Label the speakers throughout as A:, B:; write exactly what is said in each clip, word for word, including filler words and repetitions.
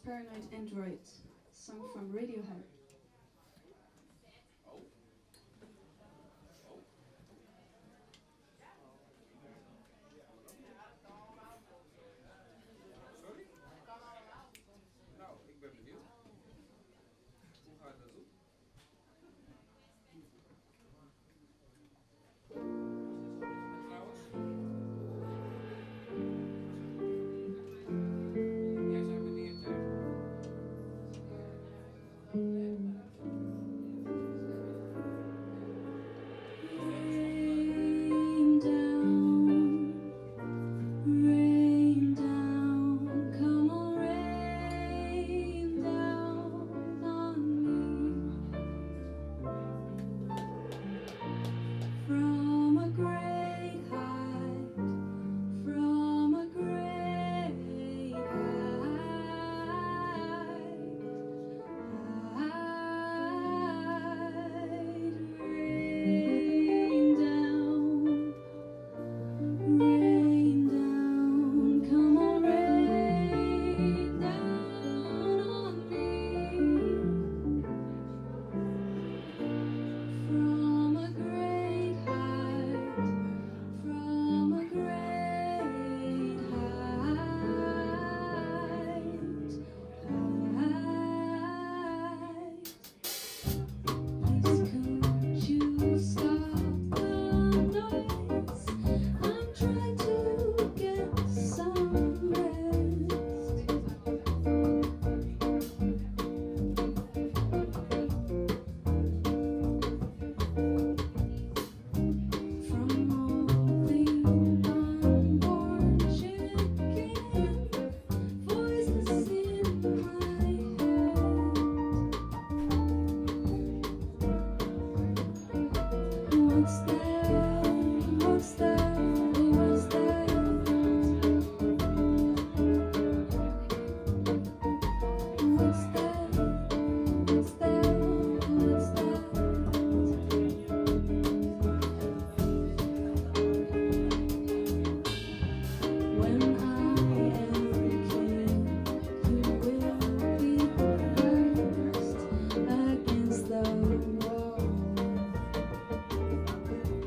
A: Paranoid Android, song from Radiohead.
B: Sorry? Nou, ik ben benieuwd. Hoe ga je dat doen? En trouwens? Jij zei meneer tegen.
C: Rain down, rain down, come on, rain down on me from a great height, from a great height, rain down, rain down, come on, rain down on me from a great height, from a great height. Please could you stop the noise? I'm trying to get some rest. From all the unborn chicken voices in my head. What's that? What's that? What's that? What's that? What's that? What's that? When I am king, you will be first against the wall.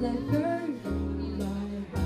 C: Blackbird, bye-bye.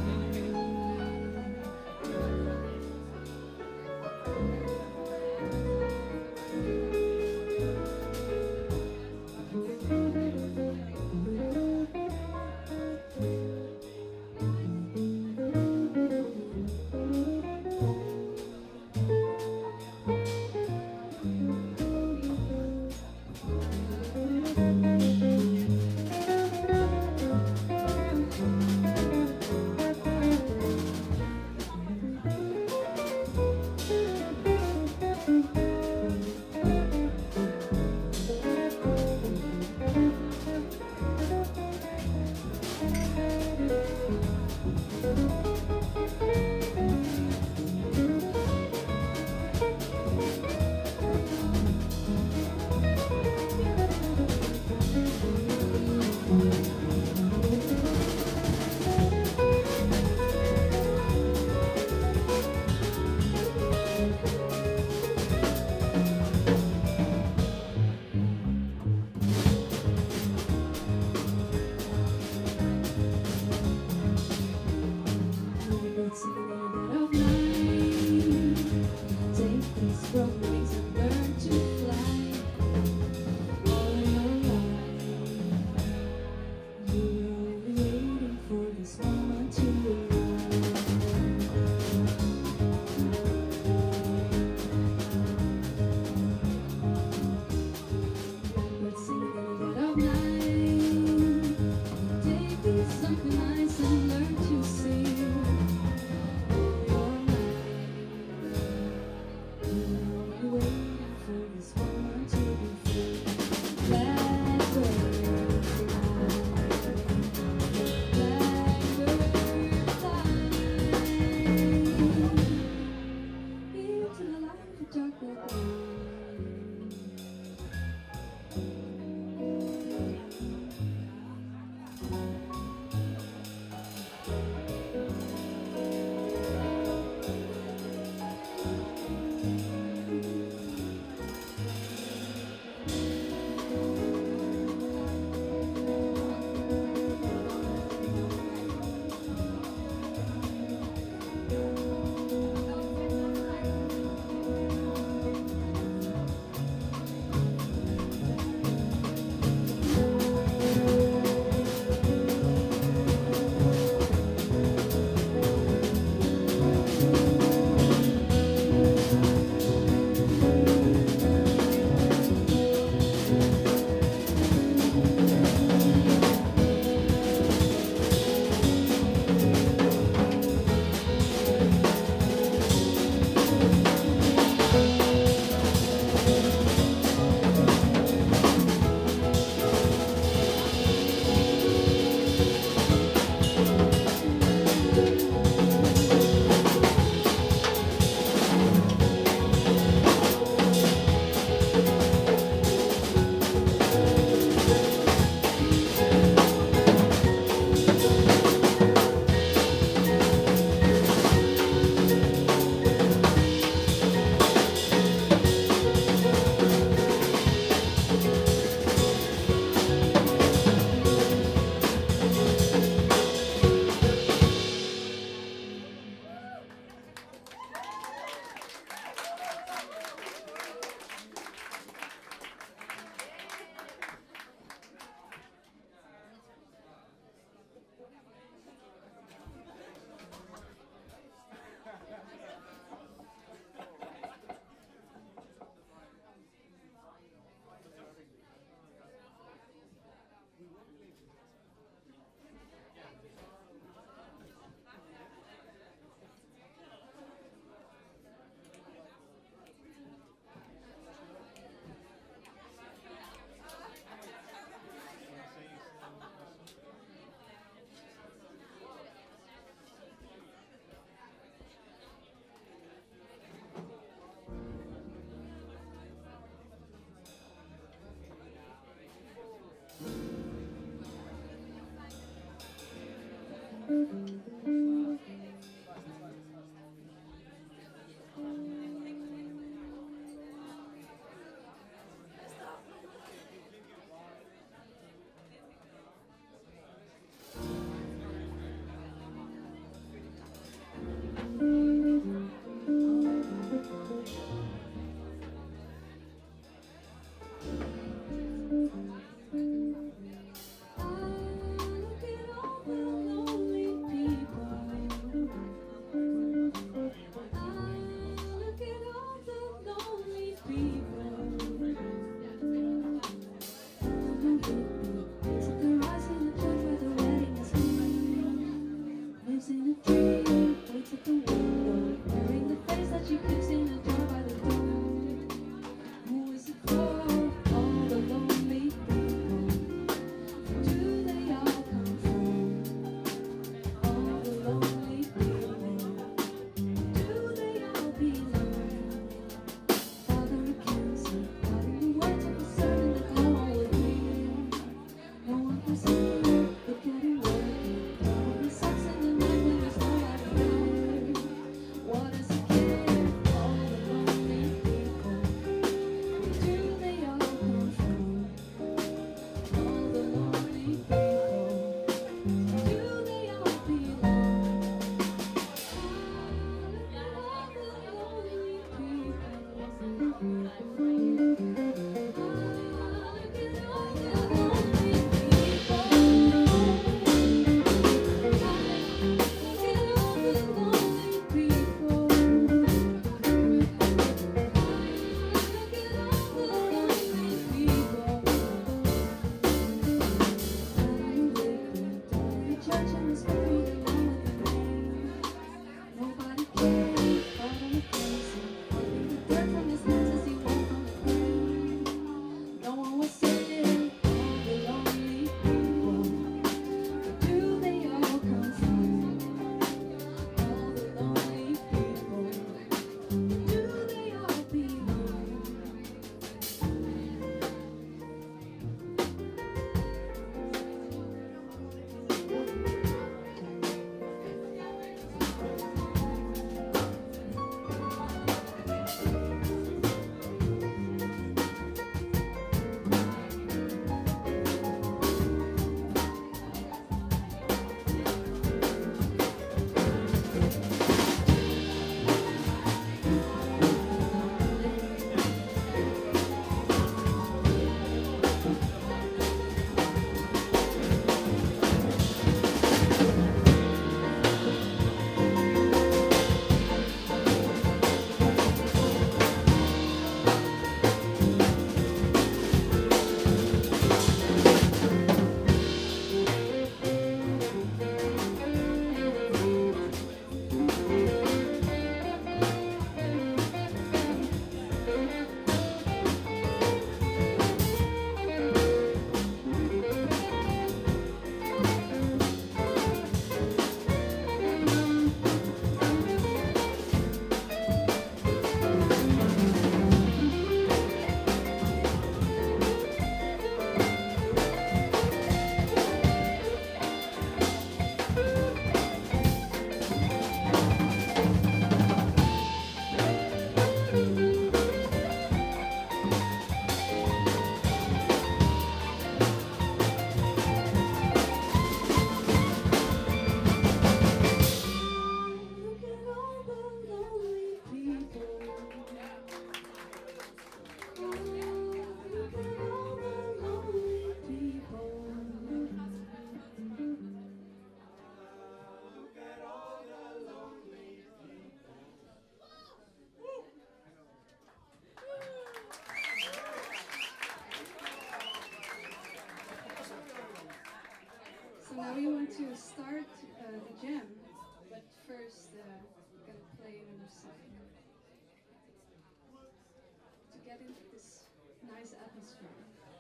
A: start uh, the jam, but first uh, we're gonna play another song to get into this nice atmosphere.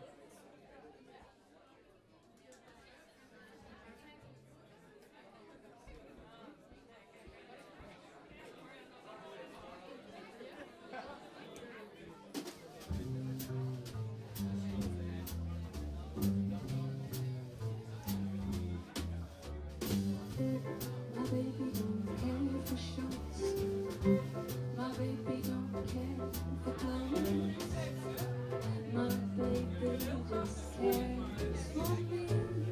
A: My baby don't care for shots. My baby don't care for clothes. My baby just cares for me.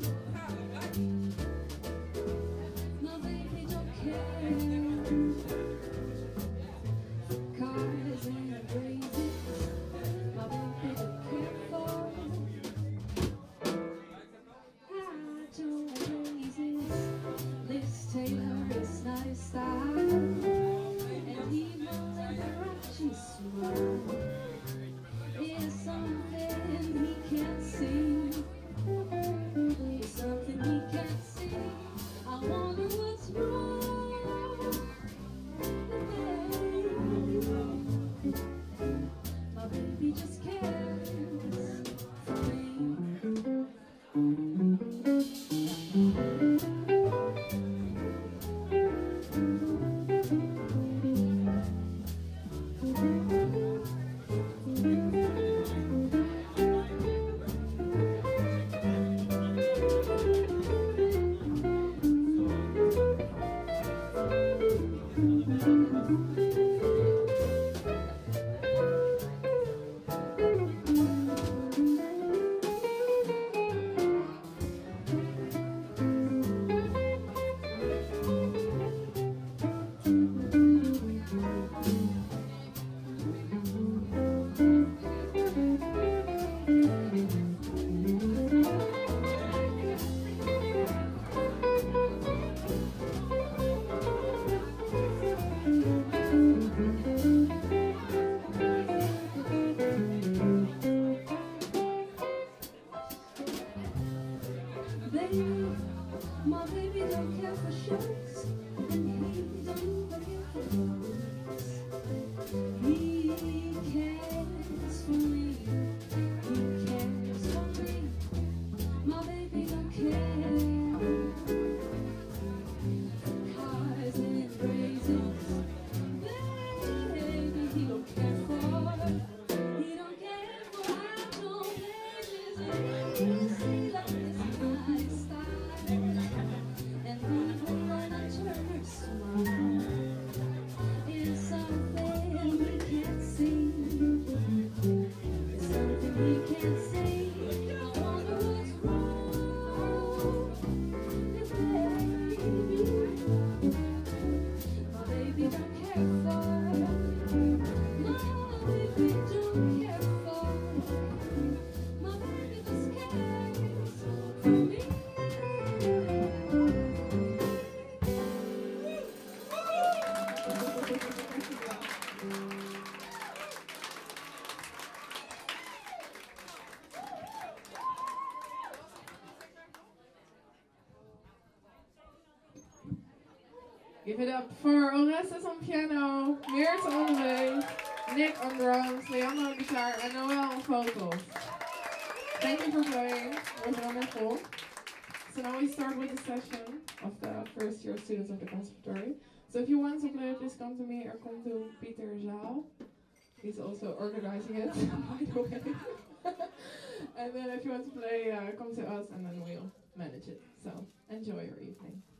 A: My baby don't care for cars and raisins. My baby don't care for high tone raisins. Liz Taylor is not his style, and even Liberace smile is something he can't see. It's something he can't see. I wonder what's wrong with me. My baby just cares for me. Baby, my baby don't care for shirts, and he don't even care for clothes. He cares for me, he cares for me. My baby don't care for cars and raisins. Baby, he don't care for, he don't care for high tone raisins. You see that it's my style, and even when I turn her smile, it's something he can't see. It's something he can't see. I wonder what's wrong with baby. My baby don't care for. My baby don't care for. My baby just cares for me.
D: Give it up for Orestis on piano, Myrthe on the bass, Nick on drums, Leandro on guitar, and Noel on vocals. Thank you for playing. It was wonderful. So now we start with the session of the first year students of the conservatory. So if you want to play, please come to me or come to Petrakis. He's also organizing it, by the way. And then if you want to play, uh, come to us and then we'll manage it. So enjoy your evening.